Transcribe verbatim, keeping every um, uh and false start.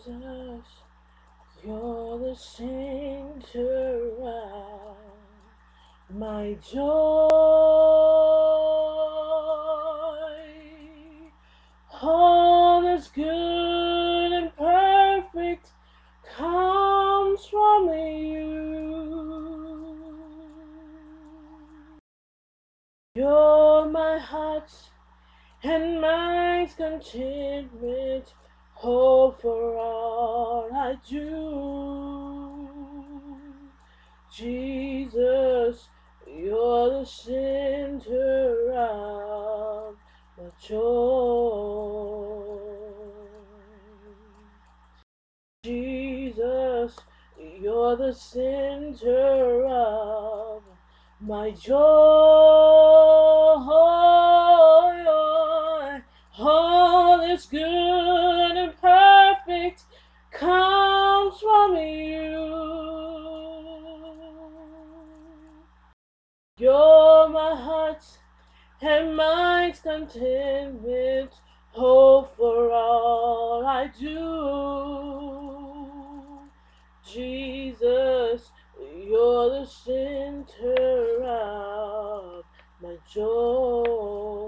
Jesus, you're the center of my joy. All that's good and perfect comes from you. You're my heart's and mind's contentment, hope for all I do. Jesus, you're the center of my joy. Jesus, you're the center of my joy. All that's good and perfect comes from you. You're my heart's and mind's contentment, hope for all I do. Jesus, you're the center of my joy.